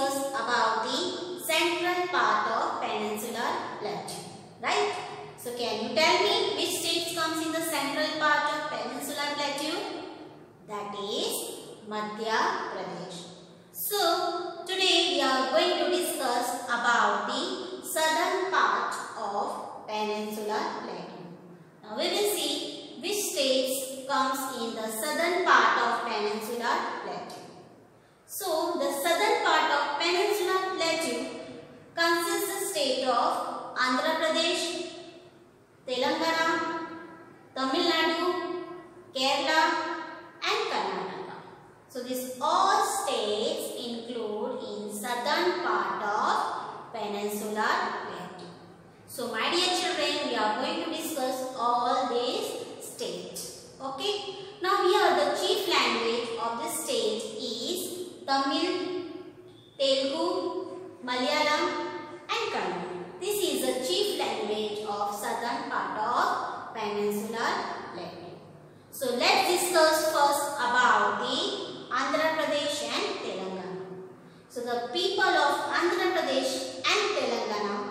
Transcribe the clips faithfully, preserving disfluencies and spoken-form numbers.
discuss about the central part of Peninsular Plateau, right? So can you tell me which state comes in the central part of Peninsular Plateau? That is Madhya Pradesh. So today we are going to discuss about the southern part of Peninsular Plateau. Now we will see which states comes in the southern part of Peninsular Plateau. So the southern part of Peninsular Plateau consists the state of Andhra Pradesh, Telangana, Tamil Nadu, Kerala and Karnataka. So these all states include in southern part of Peninsular Plateau. So my dear children, we are going to discuss all these states. Okay. Now here the chief language of this state is Tamil, Telugu, Malayalam and Kannada. This is the chief language of southern part of Peninsular Plateau. So let's discuss first about the Andhra Pradesh and Telangana. So the people of Andhra Pradesh and Telangana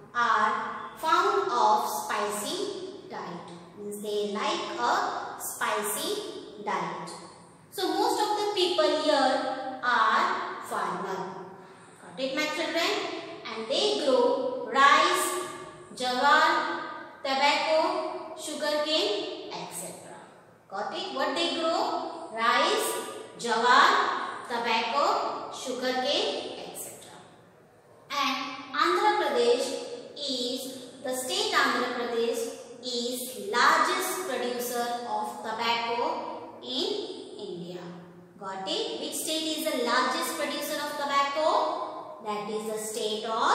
are fond of spicy diet. Means they like a spicy diet. So most of the people here are farmers. Got it, my children? And they grow rice, jawar, tobacco, sugarcane, et cetera. Got it? What they grow? Rice, jawar, tobacco, sugarcane, et cetera. And Andhra Pradesh is, the state Andhra Pradesh is largest producer of tobacco in India. Got it? Which state is the largest producer of tobacco? That is the state of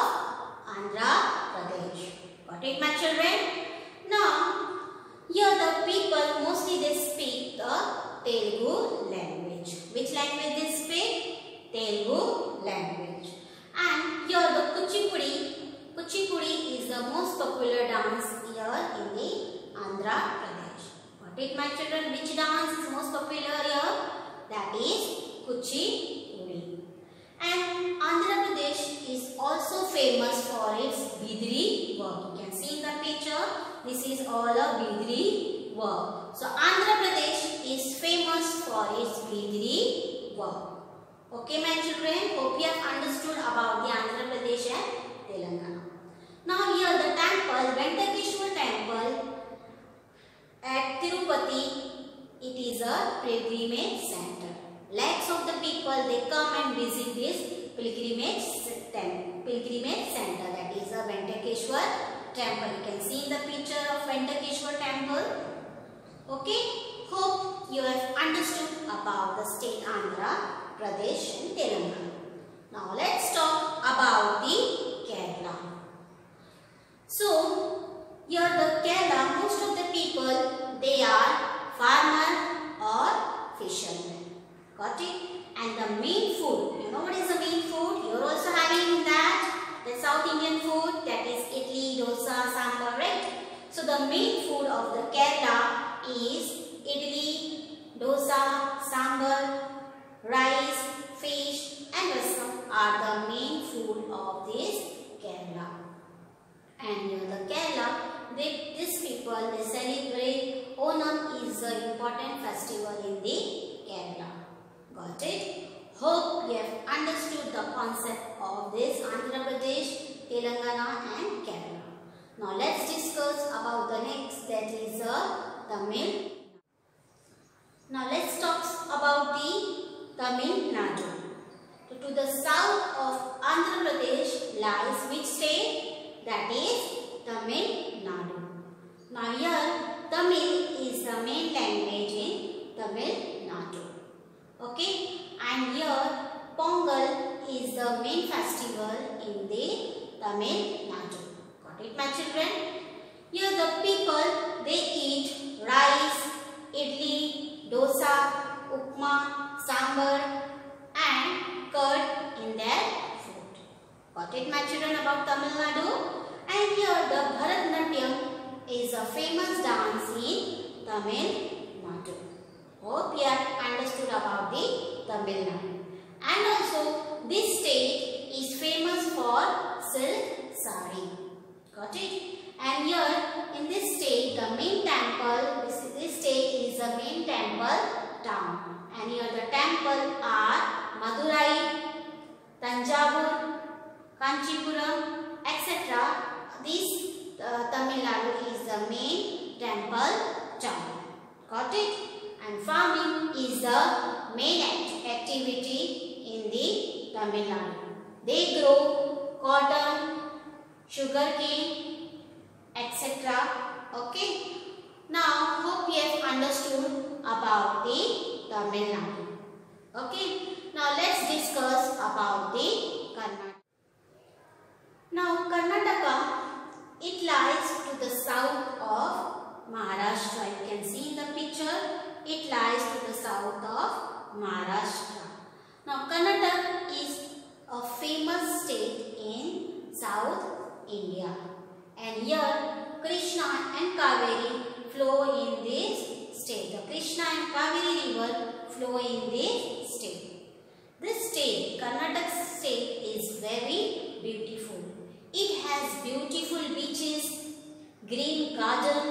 Andhra Pradesh. Got it, my children? Now, here the people mostly they speak the Telugu language. Which language they speak? Telugu language. And here the Kuchipudi. Kuchipudi is the most popular dance here in the Andhra Pradesh. Got it, my children? Which dance is most popular here? That is Kuchipudi. And Andhra Pradesh is also famous for its Bidri work. You can see in the picture, this is all a Bidri work. So Andhra Pradesh is famous for its Bidri work. Okay, my children, hope you have understood about the Andhra Pradesh and Telangana. Now here the temple, Venkateshwar temple at Tirupati, it is a pilgrimage center. Lakhs of the people they come and visit this pilgrimage temple, pilgrimage center, that is a Venkateshwar temple. You can see in the picture of Venkateshwar temple. Okay, hope you have understood about the state Andhra Pradesh and Telangana. Now let's talk about the Kerala. So here the Kerala, most of the people they are farmer or fishermen. Got it? And the main food, you know what is the main food? You are also having that, the South Indian food, that is idli, dosa, sambar, right? So the main food of the Kerala is idli, dosa, sambar, rice, fish and rasam are the main food of this Kerala. And here the Kerala, they, these people they celebrate Onam is the important festival in the Kerala. Got it? Hope you have understood the concept of this Andhra Pradesh, Telangana and Kerala. Now let's discuss about the next, that is uh, Tamil. Now let's talk about the Tamil Nadu. So, to the south of Andhra Pradesh lies which state? That is Tamil Nadu. Now here Tamil is the main language in Tamil Nadu. Okay, and here Pongal is the main festival in the Tamil Nadu. Got it, my children? Here the people they eat rice, idli, dosa, upma, sambar and curd in their food. Got it, my children, about Tamil Nadu? And here the Bharatanatyam is a famous dance in Tamil Nadu. Hope you have understood about the Tamil Nadu. And also this state silk sari. Got it? And here in this state, the main temple, this, this state is the main temple town. And here the temple are Madurai, Tanjavur, Kanchipuram, et cetera. This uh, Tamil Nadu is the main temple town. Got it? And farming is the main act activity in the Tamil Nadu. They grow cotton, sugarcane, et cetera. Okay. Now, hope you have understood about the Tamil Nadu. Okay. Now, let's discuss about the Karnataka. Now, Karnataka, it lies to the south of Maharashtra. You can see in the picture, it lies to the south of Maharashtra. Now, Karnataka is a famous state in South India. And here, Krishna and Kaveri flow in this state. The Krishna and Kaveri river flow in this state. This state, Karnataka state, is very beautiful. It has beautiful beaches, green garden,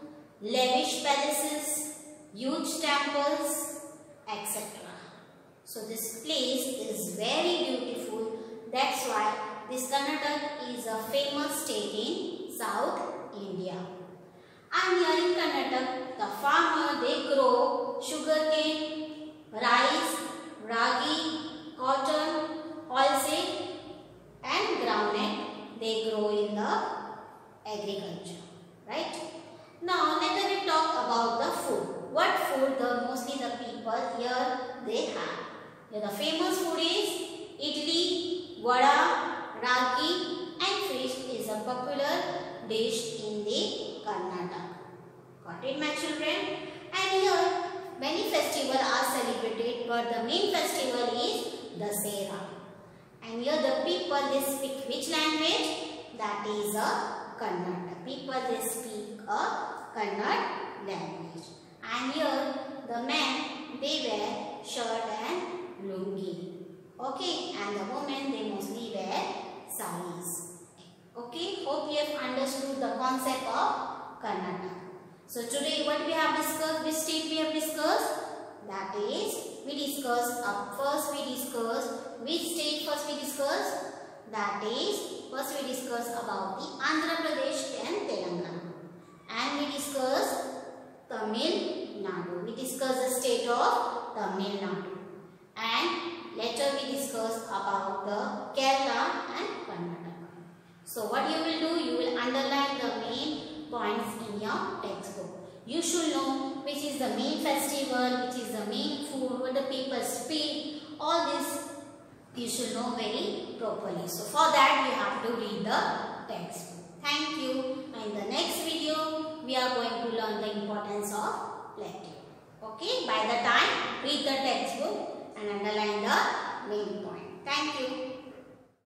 lavish palaces, huge temples, et cetera. So this place is very beautiful. That's why this Karnataka is a famous state in South India. And here in Karnataka, the farmer, they grow sugarcane, rice, ragi, cotton, oilseed and groundnut. They grow in the agriculture, right? Now let us talk about the food. What food the mostly the people here they have? Here the famous food is idli, vada, ragi and fish is a popular dish in the Karnataka. Got it, my children? And here many festivals are celebrated, but the main festival is Dasera. And here the people they speak which language? That is a Kannada. People they speak a Kannada language. And here the men they wear shirt and lungi. Okay, and the women they mostly wear saris. Okay, hope you have understood the concept of Kannada. So today what we have discussed, which state we have discussed? That is, we discussed up first we discussed which state first we discussed? That is, first we discussed about the Andhra Pradesh and Telangana. And we discussed Tamil Nadu. We discussed the state of Tamil Nadu. And later we discussed about the Kerala and Karnataka. So what you will do, you will underline the main points in your textbook. You should know which is the main festival, which is the main food, what the people speak, all this you should know very properly. So for that you have to read the textbook. Thank you. In the next video we are going to learn the importance of plateau. Okay, by the time read the textbook and underline the main point. Thank you.